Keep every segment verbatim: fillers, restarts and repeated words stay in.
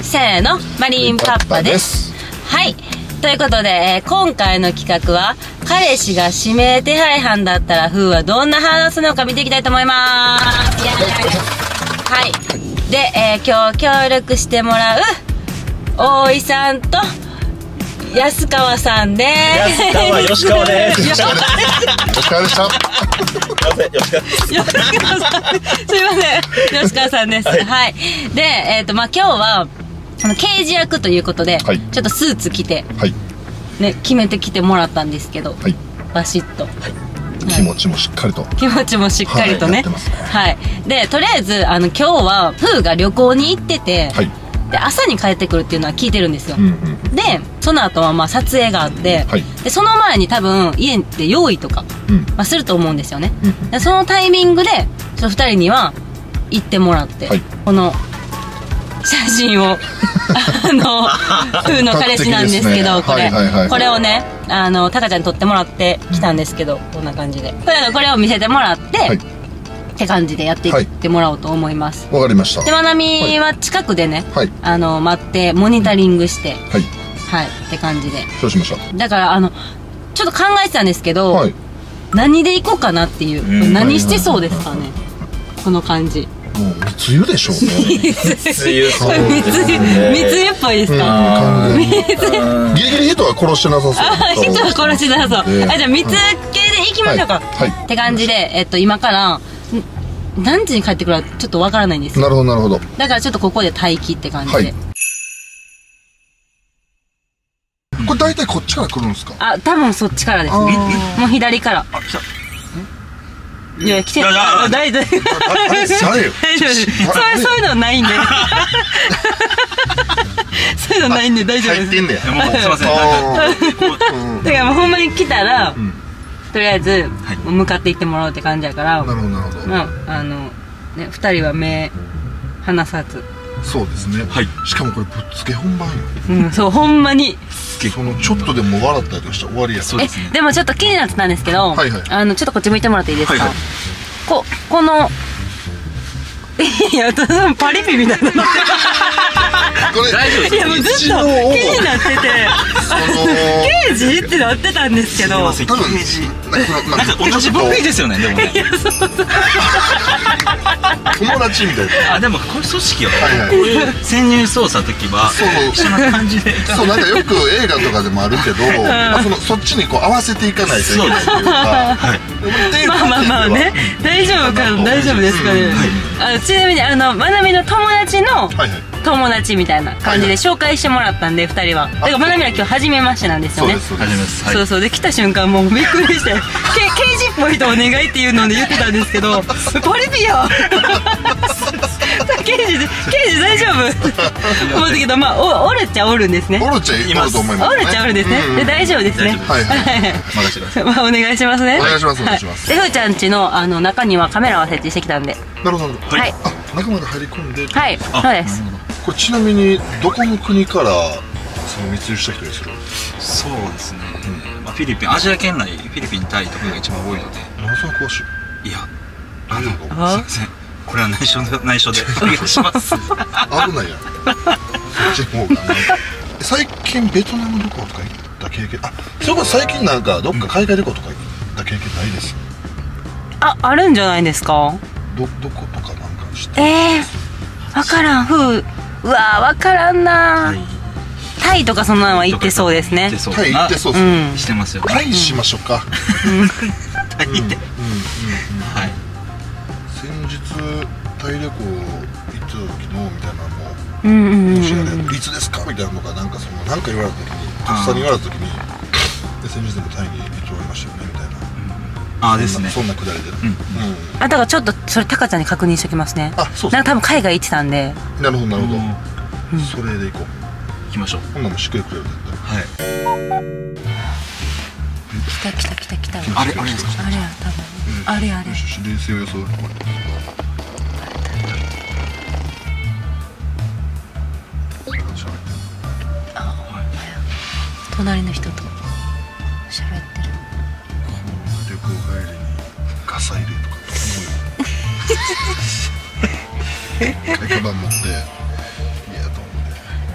せーの、マリンパッパです。はい。ということで、えー、今回の企画は、彼氏が指名手配犯だったら、風はどんな反応するのか見ていきたいと思います。はい。で、えー、今日協力してもらう、大井さんと、安川さんです。 安川、吉川です。 吉川でした。 吉川さん。すいません。吉川さんです。はい。はい、で、えっ、ー、と、まあ、今日は、あの刑事役ということで、はい、ちょっとスーツ着て、はい、ね、決めてきてもらったんですけど、はい、バシッと、はい、 気持ちもしっかりと気持ちもしっかりとね、はい、はい、でとりあえずあの今日は風が旅行に行ってて、はい、で朝に帰ってくるっていうのは聞いてるんですよ、うんうん、でその後はまあ撮影があって、はい、でその前に多分家で用意とか、うんまあ、すると思うんですよね、うん、でそのタイミングでそのふたりには行ってもらって、はい、この写真をあの風の彼氏なんですけど、これこれをねあのタカちゃんに撮ってもらってきたんですけど、こんな感じでこれこれを見せてもらって、はい、って感じでやっていってもらおうと思います。 わかりました。 でまなみは近くでね、はい、あの待ってモニタリングして、はいはいって感じでそうしました。 だからあのちょっと考えてたんですけど、はい、何で行こうかなっていう、何してそうですかね、この感じ。 もう密輸でしょうね。 密輸そう。 密輸密輸っぽいですか。 ギリギリ人は殺してなさそう。 人は殺してなさそう。あじゃあ密系で行きましょうか。って感じでえっと今から何時に帰ってくるかちょっとわからないんですよ。 なるほどなるほど。 だからちょっとここで待機って感じで。 これ大体こっちから来るんですか。 あ多分そっちからですね。もう左から。いや来てる。大丈夫。大丈夫。そういうのないんで。そういうのないんで大丈夫です。 入ってんねや。もうすいません。 だからもうほんまに来たらとりあえず向かって行ってもらおうって感じやから。 なるほどなるほど。 まああのね二人は目離さず。 そうですね。はい。しかもこれぶっつけ本番よ。 うんそうほんまに。 そのちょっとでも笑ったりとかしたら終わりや。 そうですね。でもちょっと気になってたんですけど、あのちょっとこっち向いてもらっていいですか。ここのいやパリピみたいな。 これ大丈夫。 いやもうずっと気になってて、刑事ってなってたんですけど。 多分刑事。なんか同じ番組ですよねでもね。 友達みたいな。 あでもこういう組織はこういう潜入捜査の時は一緒な感じで。 そうなんかよく映画とかでもあるけど、そのそっちにこう合わせていかないといけないっていうか。 まあまあまあね大丈夫か大丈夫ですかね。あのちなみにあのまなみの友達の友達みたいな感じで紹介してもらったんでふたりは。だからまなみは今日初めましてなんですよね。 そうです。 そうそうで来た瞬間もうびっくりして刑事っぽい人お願いっていうので言ってたんですけどパリピや。刑事刑事大丈夫。思ったけどまあおおるっちゃおるんですね。 おるっちゃいますと思います。 おるっちゃおるんですね。で大丈夫ですね。 はいはい任せてください。 まあお願いしますね。 お願いしますお願いします。 でふーちゃん家のあの中にはカメラを設置してきたんで。 なるほどはい。 あ中まで入り込んで。 はいそうです。 これちなみにどこの国からその密輸した人でする。 そうですね。まあフィリピンアジア圏内フィリピンタイとかが一番多いので。 ものすごく詳しい。 いやあのすいません。これは内緒で内緒でお願いします。 危ないや。そっちの方がね。最近ベトナム旅行とか行った経験、あ、それこそ最近なんかどっか海外旅行とか行った経験ないです。 あ、あるんじゃないですか。 どどことかなんかして。 ええー、わからん。ふう、うわわからんな。タイとかそんなのは行ってそうですね。 タイ行ってそうですね。 してますよ。 タイしましょうか。 タイで。はい。 先日タイ旅行行ってた時のみたいなのも、もしあれいつですかみたいなのがなんかそのなんか言われた時に、とっさに言われた時に、で先日でもタイに行っておりましたよねみたいな。 ああですね。 そんなくだりで。 あだからちょっとそれタカちゃんに確認しておきますね。 あそう。 なんか多分海外行ってたんで。 なるほどなるほど。それで行こう。 行きましょう。 こんなのしっくりくれる絶対。はい。 来た来た来た来た。 あれあれですか。 あれや多分。あれあれ。 冷静を装う。 隣の人と喋ってる。 旅行帰りにガサ入れとかすごい。カバン持っていやと思って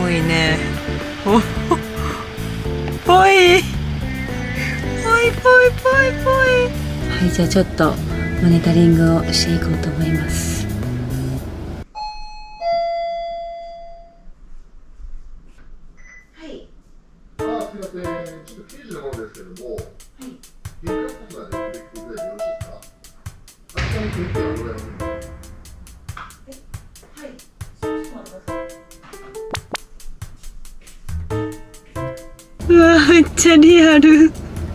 ぽいね。おぽいぽいぽいぽいぽい。はい、じゃあちょっとモニタリングをしていこうと思います。はい。 あ、すみません。ちょっと刑事のものですけれども、はい。玄関コーナーで出てきてくれてよろしいですか？あちらに組み手がございます。え、はい。少し待ってください。 うわ、めっちゃリアル。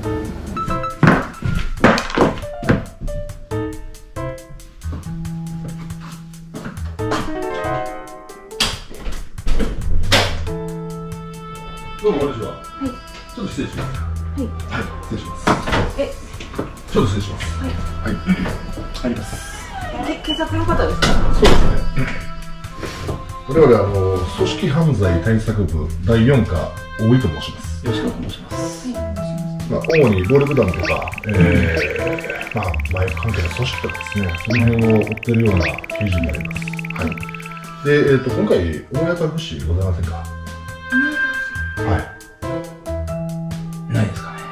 どうもこんにちは。はい。ちょっと失礼します。はい。はい、失礼します。え、ちょっと失礼します。はい。はい。入ります。 え、警察の方ですか？ そうですね。我々あの組織犯罪対策部だいよん課大井と申します。 吉川と申します。はい。 まあ主に暴力団とか、えー、まあ麻薬関係の組織とかですね、その辺を追ってるような刑事になります。はい。で、えっと今回思い当たる節ございませんか？はい。 ないですかね。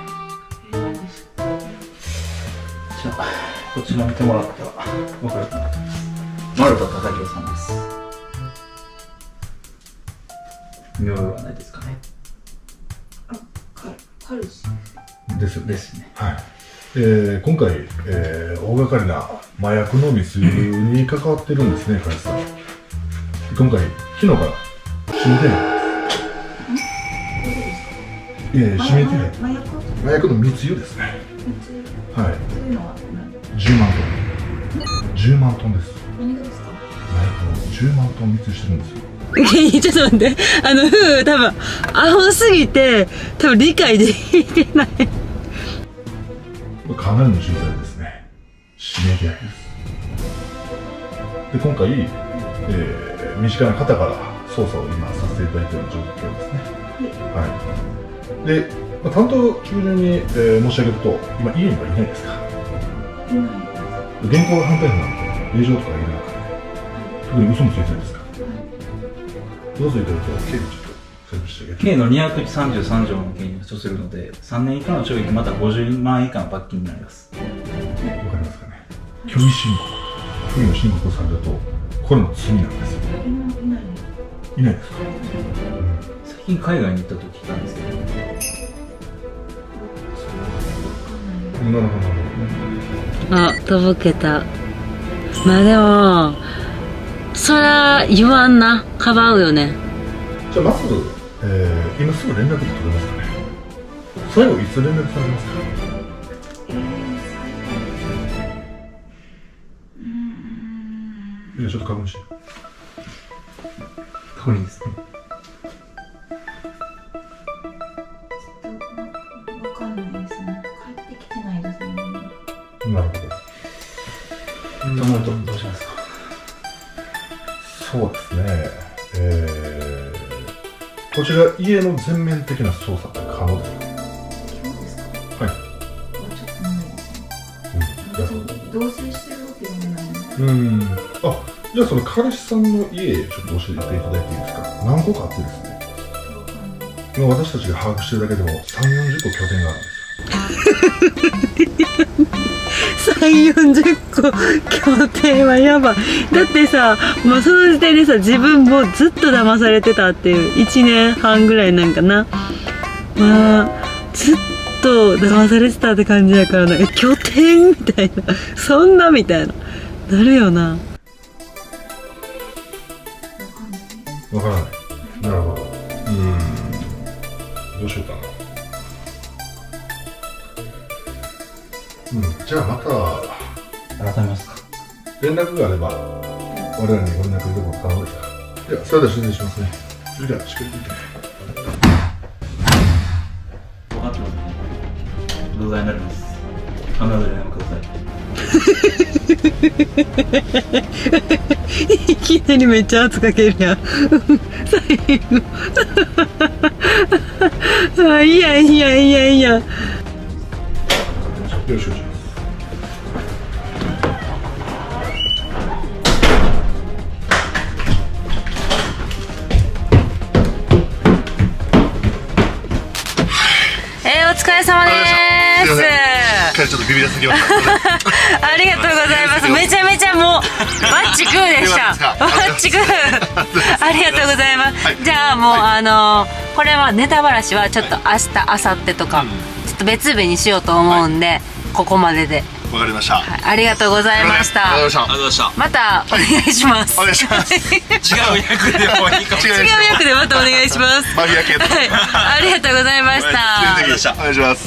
じゃあ、こっちの見てもらったら分かるかな。丸田忠宏さんです。見覚えはないですかね。 あ、彼氏ですよね。 ですね。 はい。えー、今回、えー、大掛かりな麻薬の密輸に関わってるんですね、彼氏さん。今回、昨日から指名手配。いやいや、指名手配。麻薬？麻薬の密輸ですね。密輸？はい。というのはじゅうまんトン。じゅうまんトンです。何がですか？麻薬をじゅうまんトン密輸してるんですよ。 ちょっと待って、あの、ふう、多分、アホすぎて、多分理解できてない。 かなりの重罪ですね。指名手配です。で、今回、えー、身近な方から捜査を今させていただいている状況ですね。はい。で、まあ、担当中順に、えー、申し上げると、今、家にはいないですか？いない。現行犯逮捕なんで、令状とか入れなくて、特に嘘もついてないですか？どうぞいただくと、刑事ちょっと説明してあげて。 刑のにひゃくさんじゅうさん条の刑に処するので、さんねん以下の懲役またごじゅうまん以下の罰金になります。 わかりますかね？虚偽申告、不義の申告をされると、これも罪なんですよ。いないですか？ 最近海外に行ったと聞いたんですけど。 なるほど。あ、とぼけた。まあでも、そら言わんな、かばうよね。 じゃあまず、えー、今すぐ連絡で取れますかね？最後いつ連絡されますか？いや、ちょっと確認して。 確認ですね。 わかんないですね。帰ってきてないですね。 なるほど。 と思うとどうしますか？ そうですね。えー、こちら家の全面的な捜査って可能ですか？ 今日ですか？ はい。 ちょっとないですね。同棲してるわけでもないので。 うん。あ、じゃあその彼氏さんの家ちょっと教えていただいていいですか？何個かあってですね。今私たちが把握してるだけでもさん、よんじゅっこ拠点があるんですよ。 さん、よんじゅっこ協定はやばい。だってさ、もうその時点でさ、自分もずっと騙されてたっていういちねんはんぐらいなんかな。まあずっと騙されてたって感じやからな。え、拠点みたいな、そんなみたいななるよな。 わからない。なるほど。うーん、どうしようかな。うん、じゃあまた改めますか？ 連絡があれば我々にご連絡いただくこと可能ですか？ではそれでは失礼しますね。それではしっかり見て分かってますね。動画になります。必ず連絡ください。 いきなりめっちゃ圧かけるやん。最後あ、いやいやいやいや。 よろしくお願いします。 れ様です。 ちょっとビビらすぎました。 ありがとうございます。めちゃめちゃもうバッチグーでした。バッチグー。ありがとうございます。じゃあもうあのこれはネタばらしはちょっと明日明後日とかちょっと別日にしようと思うんで、ここまでで。 わかりました。 ありがとうございました。 ありがとうございました。 またお願いします。 お願いします。違う役でもいいかもしれない。 違う役でまたお願いします。 マフィア系。 ありがとうございました。 お願いします。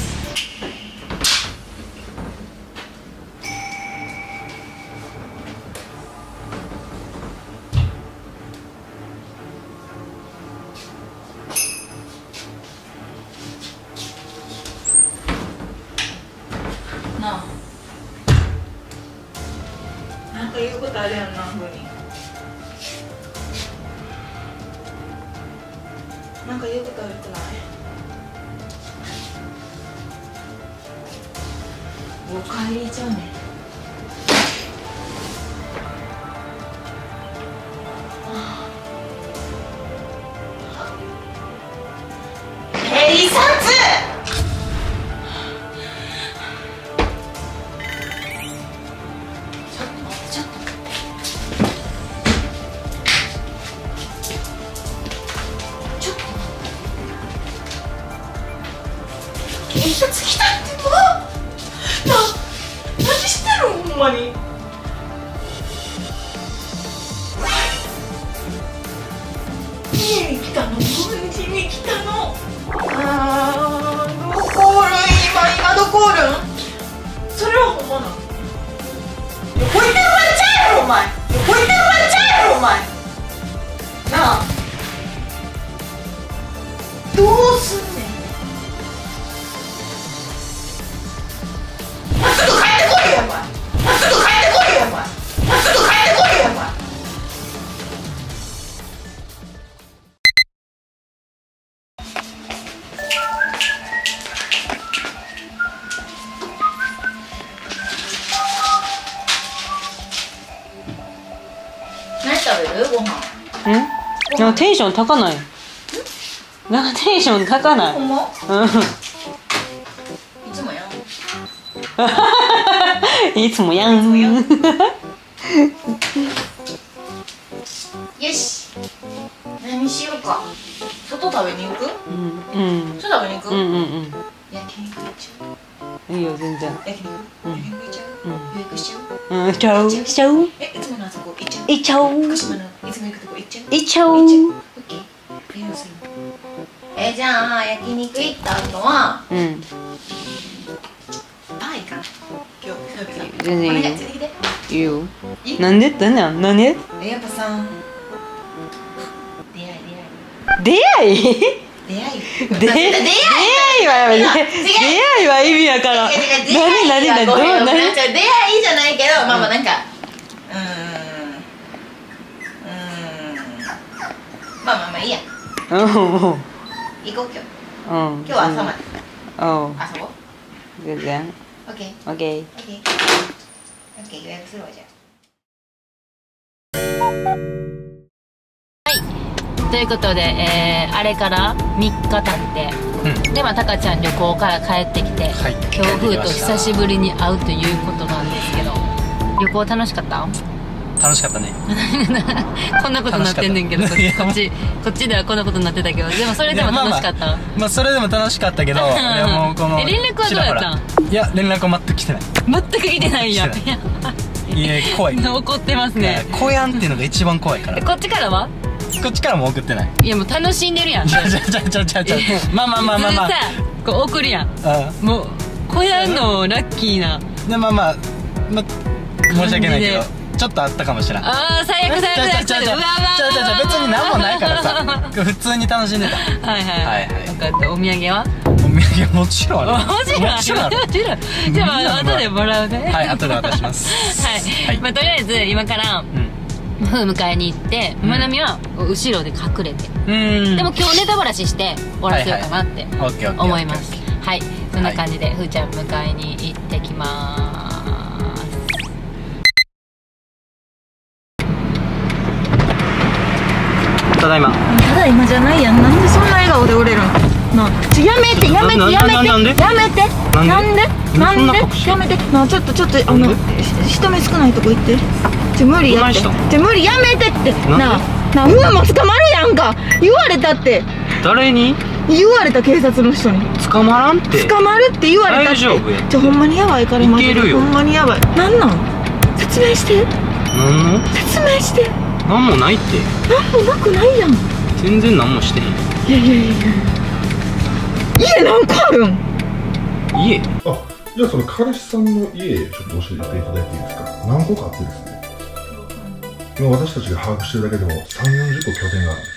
なんか言うことあるやんな、ふうに。なんか言うことあるくない？おかえりちゃうね。警察！警察来たってば。な、何してるん、ほんまに。家に来たの、うちに来たの。あー、どこおるん、今、今どこおるん。それはほんまなの。横行ってる場合ちゃうやろ、お前。横行ってる場合ちゃうやろ、お前。なあ。どうすんねん。まっすぐ帰ってこいよ、お前。まっすぐ帰ってこいよ、お前。まっすぐ帰ってこいよ、お前。何食べる？ご飯。 ん？なんかテンション高ない。なんかテンション高ない。 ほんま？ うん。 いつもやん。 いつもやん。 よし。何しようか。外食べに行く？ うんうん。 外食べに行く？ うんうんうん。 焼肉行っちゃう。 いいよ全然。 焼肉？焼肉行っちゃう？予約しちゃう？ うん、しちゃうしちゃう。 え、いつものあそこ行っちゃう？ 行っちゃう。 福島のいつも行くとこ行っちゃう？ 行っちゃう。 行っちゃう？オッケー。やろうする。え、じゃあ焼肉行った後はうん。 パンいいかな。今日全然いいよ。 お願いついてきて。 いいよ。 いい？ なんでってなんなんで？ え、やっぱさ、出会い出会い。 出会い？ 出会い。 出出会いはやめて。出会いは意味やから。何何何どう何？ 出会いじゃないけど、まあまあなんか、うーん、うーん、まあまあまあいいや。 うん。 行こう今日。 うん。 今日は朝まで。 うん。 遊ぼう。 全然。 オッケー。 オッケー。 オッケー。オッケー、予約するわじゃあ。 ということで、えー、あれからみっか経って、うん、でまあタカちゃん旅行から帰ってきて、はい、強風と久しぶりに会うということなんですけど、旅行楽しかった？ 楽しかったね。 こんなことなってんねんけど、こっちこっちこっちではこんなことになってたけど、でもそれでも楽しかった。まあ、まあ、 まあそれでも楽しかったけど、いやもうこのえ連絡はどうやったん？ いや連絡は全く来てない。 全く来てないやん。 いや怖い。 怒ってますね。 こやんっていうのが一番怖いから。 こっちからは？ こっちからも送ってない。 いやもう楽しんでるやん。 ちゃちゃちゃちゃちゃちゃ。まあまあまあまあまあ。 さこう送るやん。もう小屋のラッキーな。 でまあまあま申し訳ないけど。ちょっとあったかもしれない。 ああ最悪最悪最悪。 ちゃちゃちゃちゃ別に何もないからさ、普通に楽しんでた。 はいはいはい。分かった。お土産は？ お土産もちろんある。 もちろんもちろんもちろん。じゃあ後でもらうね。 はい後で渡します。 はい。まあとりあえず今から迎えに行って、まなみは後ろで隠れて。でも今日ネタばらしして終わらせようかなって思います。はい。そんな感じでふーちゃん迎えに行ってきます。 ただいま。 ただいまじゃないやん。なんでそんな笑顔でおれるん？なあ、ちょやめてやめいつやめてなんでやめてなんでなんでやめてなあちょっとちょっとあの人目少ないとこ行ってちょ無理やってちょ無理やめてってなあなあ風も捕まるやんか言われたって誰に言われた警察の人に捕まらんって捕まるって言われたって大丈夫やってちょほんまにやばいからマジでいけるよほんまにやばいなんなん説明してなんの説明してなんもないってなんもなくないやん全然なんもしてへんいやいやいや家何個あるん家あ、じゃあその彼氏さんの家ちょっと教えていただいていいですか。何個かあってですね、今私たちが把握してるだけでもさんじゅうよんじゅっこ拠点があるん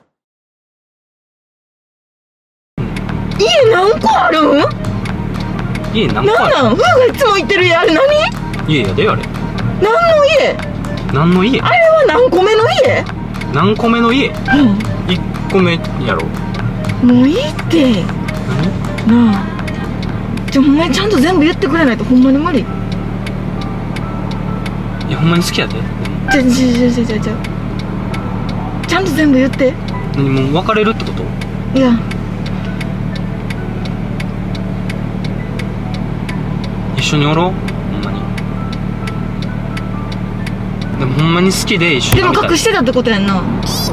ですよ。 家何個あるん家何個あるなんなんふうがいつも言ってる家あれ何家やであれ何の家何の家あれは何個目の家何個目の家ういっこめやろんもういいってなあじゃあほんまにちゃんと全部言ってくれないとほんまに無理いやほんまに好きやでじゃじゃじゃじゃじゃじゃちゃんと全部言って何もう別れるってこといや一緒におろうほんまにでもほんまに好きで一緒にでもおりたい隠してたってことやんな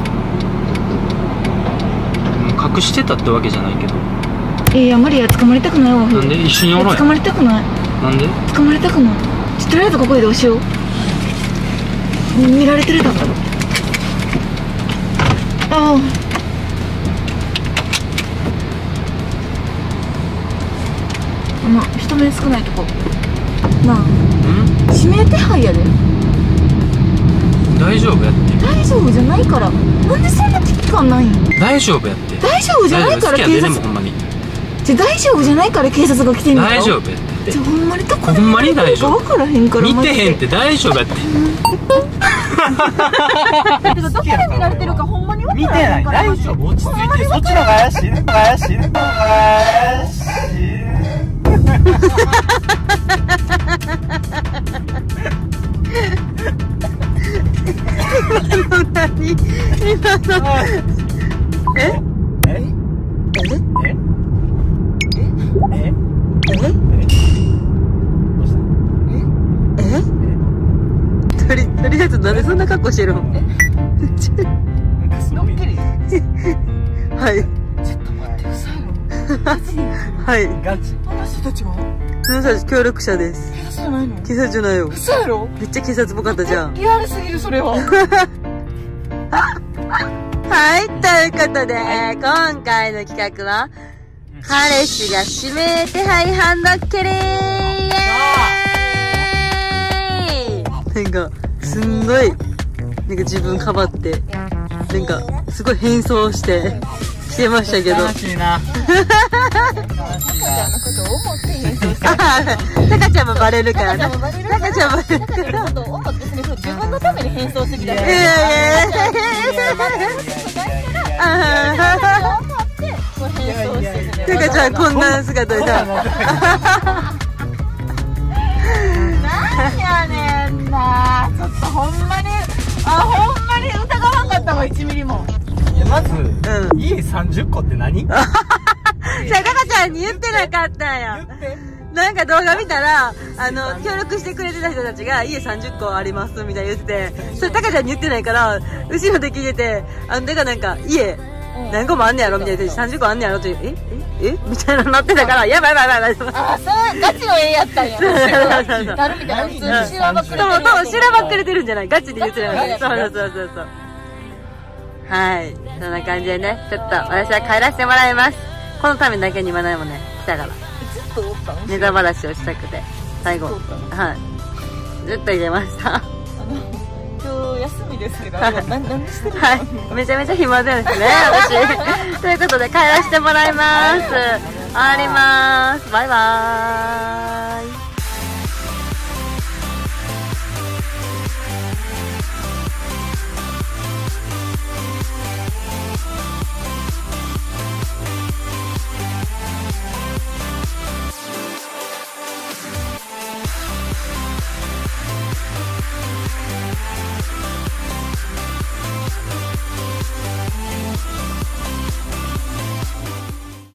隠してたってわけじゃないけどいや無理や捕まりたくないわなんで一緒におろうや捕まりたくないなんで捕まりたくないちょとりあえずここでどうしよう見られてるだろああまあ人目少ないとこなあ指名手配やで大丈夫やって大丈夫じゃないからなんでそんな危機感ないん大丈夫やって大丈夫じゃないから大丈夫好きやで警察でもほんまにじゃ大丈夫じゃないから警察が来てんの大丈夫やってじゃほんまにどこほんまに大丈夫分からへんから見てへんっマて大丈夫やってジでどこで見られてるかほんまに分見てからへなんいから大丈夫落ち着いてそっちの方が怪しいね怪しいね怪しい何今のええええええとりとりあえずなんでそんな格好してるのはいはいガチあの人たちはその人たち協力者です警察じゃないの警察じゃないよ嘘やろめっちゃ警察っぽかったじゃんリアルすぎるそれははい、ということで、えー、今回の企画は、彼氏が指名手配ハンドッキリーイエーイなんか、すんごい、なんか自分かばって、なんか、すごい変装して、してましたけど。 楽しいなタカちゃんもバレるからな。タカちゃんもバレるから。 自分のために変装してきたから。 いやいやいやタカちゃんこんな姿でさ。 なんやねんな。ちょっとほんまに、あ、ほんまに疑わんかったわ、いちミリも。 まず、 うん、 家さんじゅっこって何じゃあタカちゃんに言ってなかったんや。なんか動画見たら、あの、協力してくれてた人たちが家さんじゅっこありますみたいに言ってて、それタカちゃんに言ってないから、後ろで聞いてて、あの、てかなんか、家、何個もあんねやろみたいな、さんじゅっこあんねやろって、えええみたいなのなってたから、やばいやばいやばいやばい。 あ、そう、ガチの絵やったんや。なるみたいな、普通にしらばっくれてる。 そう、多分しらばっくれてるんじゃないガチで言ってないそうそうそうそうそう。はい。そんな感じでね、ちょっと私は帰らせてもらいます。このためだけに今もね、来たから。ネタ話をしたくて、最後。はい。ずっと入れました。 今日休みですけど、何してるの？ はい。めちゃめちゃ暇ですね、私。ということで帰らせてもらいます。終わります。バイバーイ。